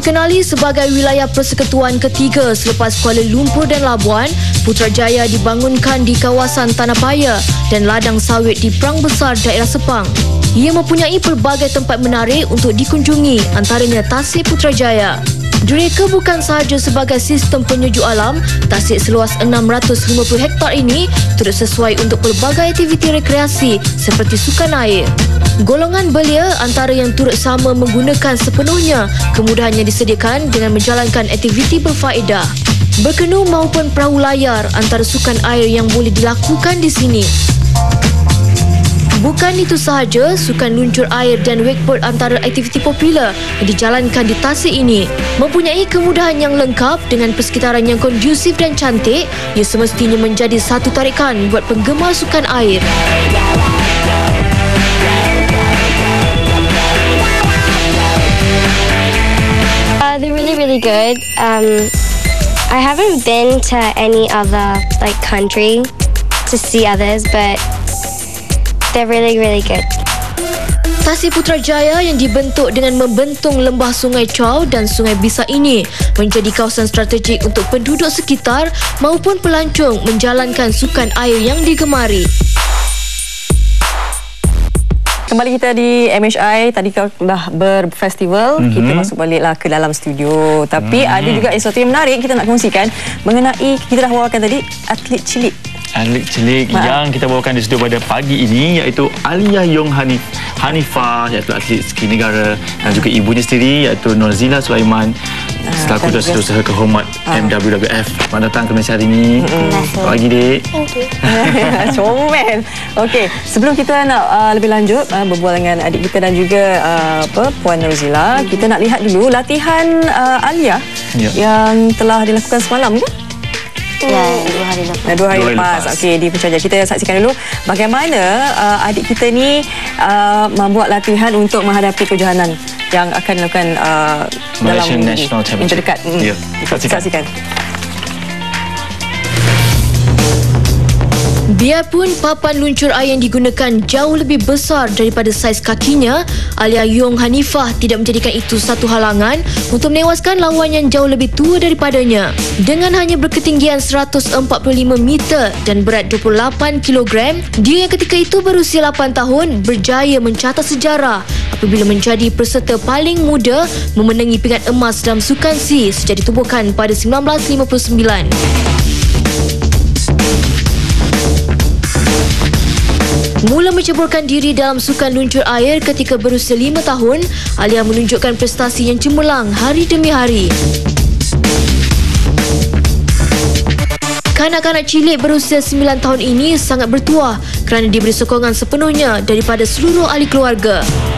Dikenali sebagai wilayah persekutuan ketiga selepas Kuala Lumpur dan Labuan, Putrajaya dibangunkan di kawasan Tanah Paya dan ladang sawit di Perang Besar daerah Sepang. Ia mempunyai pelbagai tempat menarik untuk dikunjungi, antaranya Tasik Putrajaya. Direka bukan sahaja sebagai sistem penyejuk alam, tasik seluas 650 hektar ini turut sesuai untuk pelbagai aktiviti rekreasi seperti sukan air. Golongan belia antara yang turut sama menggunakan sepenuhnya kemudahan yang disediakan dengan menjalankan aktiviti berfaedah. Berkenu maupun perahu layar antara sukan air yang boleh dilakukan di sini. Bukan itu sahaja, sukan luncur air dan wakeboard antara aktiviti popular yang dijalankan di Tasik ini. Mempunyai kemudahan yang lengkap dengan persekitaran yang kondusif dan cantik, ia semestinya menjadi satu tarikan buat penggemar sukan air. They're really good. I haven't been to any other country to see others, but they're really good. Tasik Putrajaya yang dibentuk dengan membentung lembah Sungai Chow dan Sungai Bisa ini menjadi kawasan strategik untuk penduduk sekitar maupun pelancong menjalankan sukan air yang digemari. Kembali kita di MHI, tadi kau dah berfestival, kita masuk baliklah ke dalam studio. Tapi ada juga sesuatu yang menarik kita nak kongsikan mengenai, kita dah bawakan tadi, atlet cilik. Atlet cilik yang kita bawakan di studio pada pagi ini iaitu Alia Yong Hanifah, iaitu atlet ski negara, dan juga ibunya sendiri iaitu Norzila Sulaiman selaku Setiausaha Kehormat MWWF. Selamat datang ke Malaysia hari ini. Selamat pagi, Dek. Thank you. Comel. Okey, sebelum kita nak lebih lanjut berbual dengan adik kita dan juga Puan Norzila, kita nak lihat dulu latihan Alia yang telah dilakukan semalam ke? Ya, 2 hari lepas. 2 hari lepas. Okey, di Putrajaya. Kita saksikan dulu bagaimana adik kita ni membuat latihan untuk menghadapi kejohanan yang akan dilakukan Malaysian dalam National yang Championship. terdekat. Ya, saksikan. Biarpun papan luncur air yang digunakan jauh lebih besar daripada saiz kakinya, Alia Yong Hanifah tidak menjadikan itu satu halangan untuk menewaskan lawan yang jauh lebih tua daripadanya. Dengan hanya berketinggian 145 meter dan berat 28 kg, dia yang ketika itu berusia 8 tahun berjaya mencatat sejarah apabila menjadi peserta paling muda memenangi pingat emas dalam sukan SEA sejak ditubuhkan pada 1959. Mula menceburkan diri dalam sukan luncur air ketika berusia 5 tahun, Alia menunjukkan prestasi yang cemerlang hari demi hari. Kanak-kanak cilik berusia 9 tahun ini sangat bertuah kerana diberi sokongan sepenuhnya daripada seluruh ahli keluarga.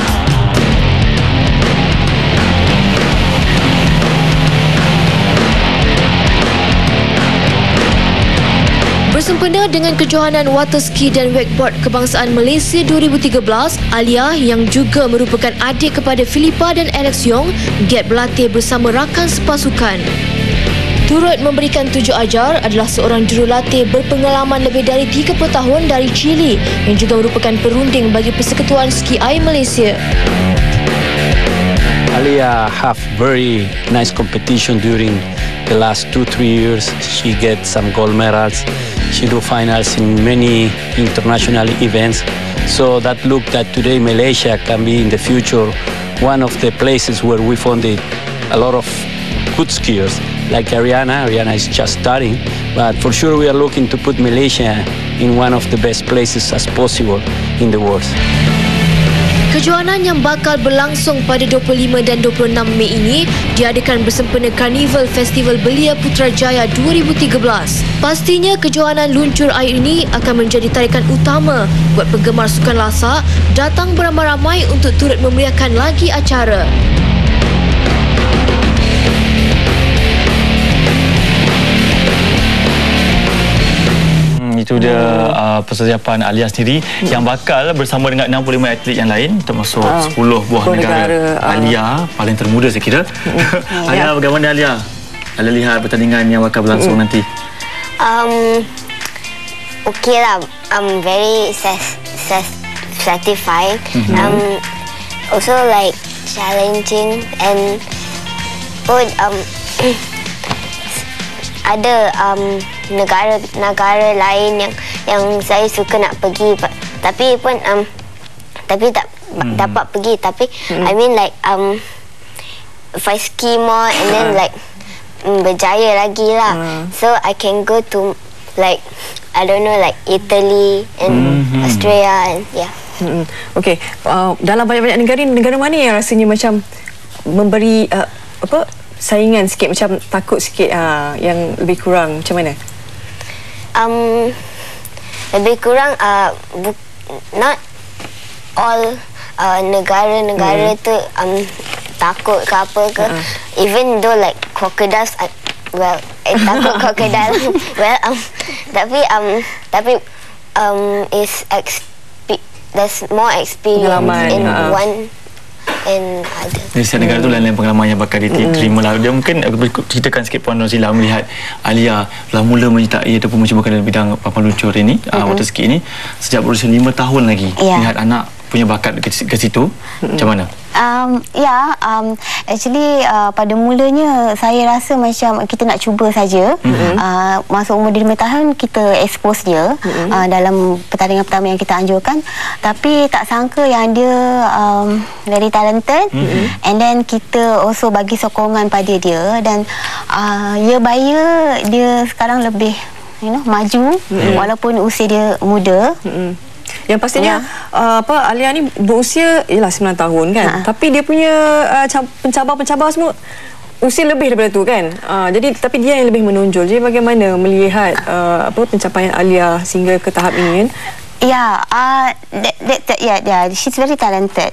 Bersempena dengan kejohanan water ski dan wakeboard kebangsaan Malaysia 2013, Alia yang juga merupakan adik kepada Philippa dan Alex Yong giat berlatih bersama rakan sepasukan. Turut memberikan tunjuk ajar adalah seorang jurulatih berpengalaman lebih dari 30 tahun dari Chile yang juga merupakan perunding bagi Persekutuan Ski Air Malaysia. Alia have very nice competition during the last 2-3 years. She get some gold medals. She do finals in many international events. So that look that today Malaysia can be in the future one of the places where we found a lot of good skiers. Like Ariana is just starting, but for sure we are looking to put Malaysia in one of the best places as possible in the world. Kejohanan yang bakal berlangsung pada 25 dan 26 Mei ini diadakan bersempena Karnival Festival Belia Putrajaya 2013. Pastinya kejohanan luncur air ini akan menjadi tarikan utama buat penggemar sukan lasak datang beramai-ramai untuk turut memeriahkan lagi acara. Itu dia persiapan Alia sendiri yang bakal bersama dengan 65 atlet yang lain termasuk 10 buah negara. Alia paling termuda saya kira. Alia, bagaimana Alia? Alia lihat pertandingan yang bakal berlangsung nanti. Okay lah. I'm very satisfied. Also like challenging and pun ada negara-negara lain yang saya suka nak pergi, tapi pun tapi tak dapat pergi. Tapi I mean like if I ski more and then like berjaya lagi lah, so I can go to like I don't know, like Italy and Australia and yeah. Okey, dalam banyak-banyak negara mana yang rasanya macam memberi saingan sikit, macam takut sikit, yang lebih kurang macam mana? Lebih kurang not all negara-negara tu takut ke apa ke, even though like crocodiles takut crocodile well tapi there's more experience in one and other. Dari setiap negara tu lain-lain pengalaman yang bakal diterima lah. Dia mungkin ceritakan sikit Puan Nozila melihat Alia mula menyertai ataupun mencubakan dalam bidang papan luncur ini, water ski ini sejak berusia 5 tahun lagi. Lihat anak punya bakat ke situ, macam mana? Actually pada mulanya saya rasa macam kita nak cuba saja. Masuk umur 5 tahun kita expose dia dalam pertandingan pertama yang kita anjurkan, tapi tak sangka yang dia very talented, and then kita also bagi sokongan pada dia, dan year by year dia sekarang lebih maju walaupun usia dia muda. Yang pastinya Alia ni berusia 9 tahun kan, tapi dia punya pencabar-pencabar semua usia lebih daripada tu kan. Jadi tapi dia yang lebih menonjol. Jadi bagaimana melihat pencapaian Alia sehingga ke tahap ini kan? She's very talented.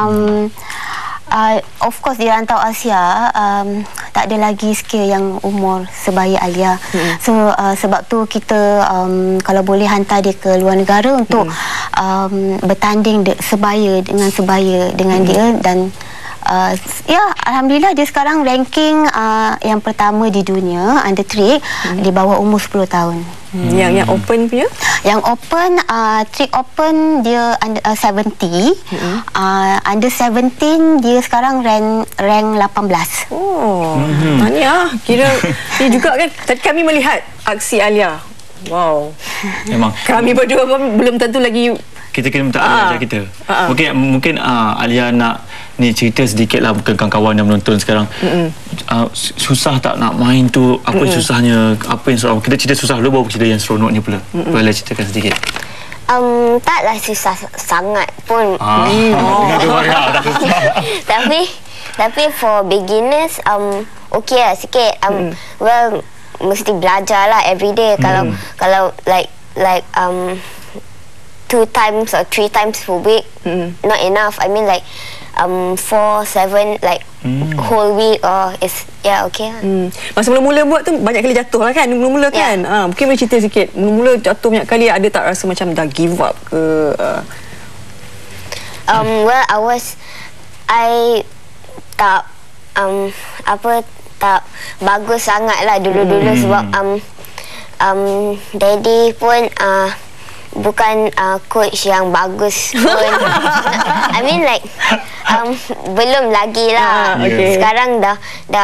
Of course di rantau Asia tak ada lagi skill yang umur sebaya Alia. So sebab tu kita kalau boleh hantar dia ke luar negara untuk bertanding sebaya dengan dia, dan alhamdulillah dia sekarang ranking yang pertama di dunia under trick di bawah umur 10 tahun. Yang open punya? Yang open, trick open dia under 70. Under 17 dia sekarang rank 18. Tahniah. Kira ni juga kan, tadi kami melihat aksi Alia. Wow. Memang kami berdua belum tentu lagi. Kita kena minta Alia ajar kita. Mungkin Alia nak ni cerita sedikit lah ke kawan-kawan yang menonton sekarang. Susah tak nak main tu? Apa susahnya? Apa yang seronok? Kita cerita susah dulu, baru cerita yang seronoknya pula. Boleh ceritakan sedikit? Taklah susah sangat pun. Tapi for beginners okay lah sikit. Well, mesti belajar lah everyday. Kalau like 2 times or 3 times per week, not enough. I mean like 4, 7 like whole week or is okay lah. Masa mula-mula buat tu banyak kali jatuh lah kan? Mula-mula kan? Mungkin boleh cerita sikit. Mula-mula jatuh banyak kali, ada tak rasa macam dah give up ke? Well, I tak tak bagus sangat lah dulu-dulu sebab daddy pun bukan coach yang bagus pun. I mean like belum lagi lah. Sekarang dah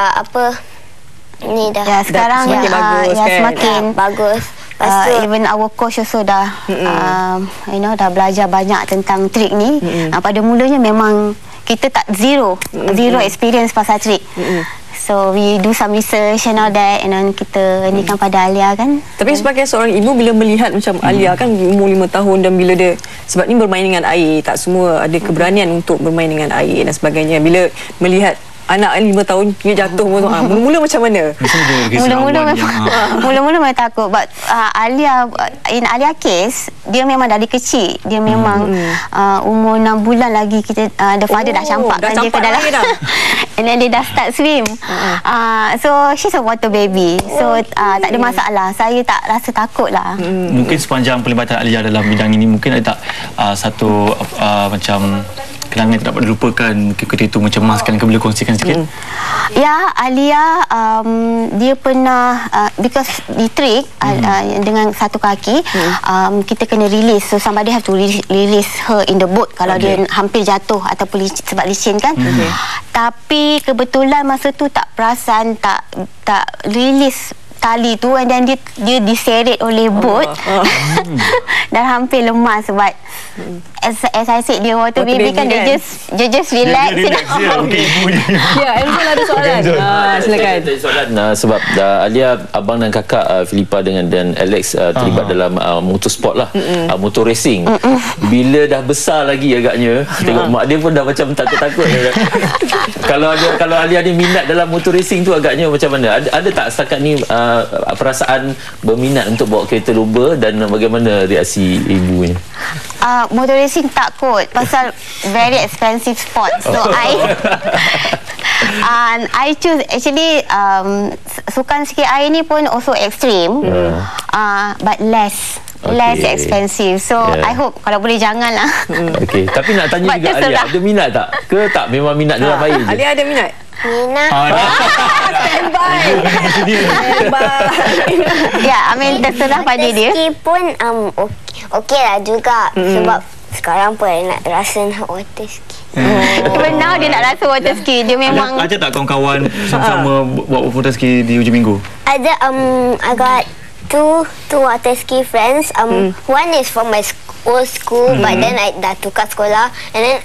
ni dah sekarang semakin bagus kan? Semakin bagus. Even our coach also dah dah belajar banyak tentang trik ni. Pada mulanya memang kita tak zero experience pasal trik. So we do some research and all that, and then kita ni kan pada Alia kan. Tapi sebagai seorang ibu, bila melihat macam Alia kan umur 5 tahun, dan bila dia sebab ni bermain dengan air, tak semua ada keberanian untuk bermain dengan air dan sebagainya. Bila melihat anak 5 tahun dia jatuh, mula-mula macam mana? Mula-mula memang takut. But Alia, in Alia case, dia memang dari kecil, dia memang umur 6 bulan lagi kita the father dah campakkan dia ke dalam and then dia dah start swim. So she's a water baby, so tak ada masalah. Saya tak rasa takut lah. Mungkin sepanjang pelibatan Alia dalam bidang ini, mungkin ada tak satu macam kenangan yang tak dapat dilupakan ketika itu mencemaskan, boleh kongsikan sikit? Ya, Alia dia pernah because di trick dengan satu kaki kita kena release, so somebody have to release her in the boat kalau dia hampir jatuh ataupun sebab licin kan. Tapi kebetulan masa tu tak perasan, tak release tali tu, dan dia diseret oleh bot dan hampir lemas sebab as I said, dia water baby kan, dia just relax. Ya, Enzo ada soalan. Silakan. Soalan sebab Alia, abang dan kakak Filipa dan Alex terlibat dalam motorsport lah, motor racing. Bila dah besar lagi agaknya, tengok mak dia pun dah macam takut-takut. Kalau Alia ni minat dalam motor racing tu agaknya macam mana? Ada tak setakat ni perasaan berminat untuk bawa kereta lumba, dan bagaimana reaksi ibunya? Motor racing tak kot, pasal very expensive sport. So I choose actually sukan ski air ni pun also extreme, but less expensive. So I hope kalau boleh janganlah. Okey, tapi nak tanya juga Alia, ada minat tak? Ke tak memang minat dalam air je? Alia ada minat? Minat. Standby. Ya, terserah pada dia. Ski pun okey lah juga. Sebab sekarang pun nak rasa nak water ski. Now dia nak rasa water ski. Dia memang Ada tak kawan-kawan sama buat water ski di hujung minggu? Ada I got two water ski friends. One is from my old school, but then I dah tukar sekolah, and then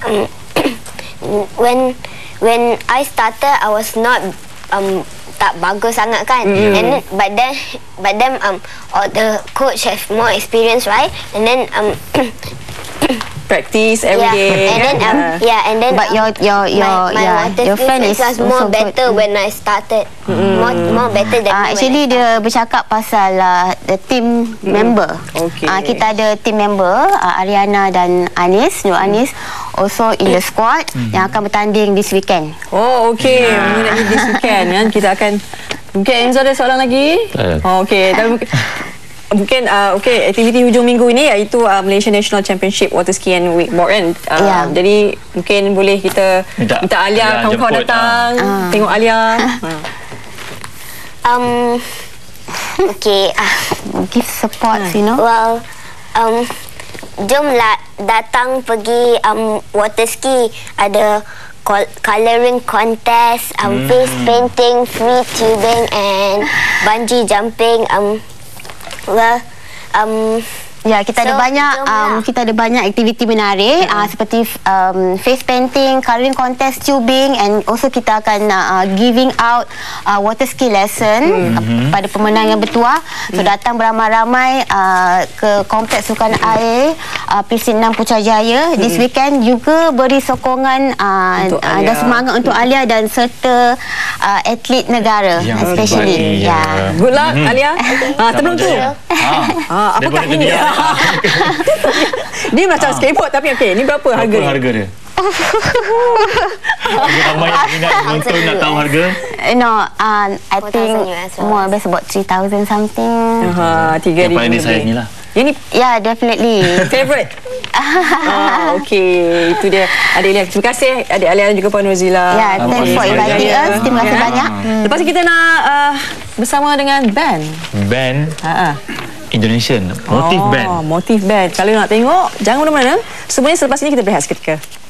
when I started, I was not tak bagus sangat kan, and then, but then all the coach have more experience, right? And then practice every day. And then but your friend is was more better when I started. More better than actually dia bercakap pasal the team member. Kita ada team member Ariana dan Anis, Nur Anis, also in the squad yang akan bertanding this weekend. Oh, okey. Mengenai this weekend kan, kita akan mungkin Enzo ada soalan lagi? Okey, mungkin aktiviti hujung minggu ini iaitu Malaysia National Championship Water Ski and Wakeboard kan. Jadi mungkin boleh kita minta Alia, kawan-kawan datang tengok Alia. Okay, give support, you know. Well, jomlah datang pergi water ski. Ada coloring contest, face painting, free tubing and bungee jumping. Ya, kita ada banyak aktiviti menarik seperti face painting, colouring contest, tubing, and also kita akan giving out water ski lesson pada pemenang yang bertuah. So datang beramai-ramai ke kompleks sukan air PC6 Putrajaya this weekend, juga beri sokongan dan semangat untuk Alia dan serta atlet negara, especially. Good luck Alia. Sebelum tu apakah ini? Dia macam skateboard, tapi okey, ni berapa harga dia? Bagi ramai yang minat menonton nak tahu harga? No, I think more or less about 3,000 something. 3,000. Yang paling disayangi lah. Ini definitely favorite. Okey, itu dia Adik Alia. Terima kasih Adik Alia dan juga Puan Nozila. Thanks for inviting us. Terima kasih banyak. Lepas kita nak bersama dengan band Indonesian Motif Band. Motif Band. Kalau nak tengok, jangan mana-mana. Semuanya selepas ini kita berehat seketika.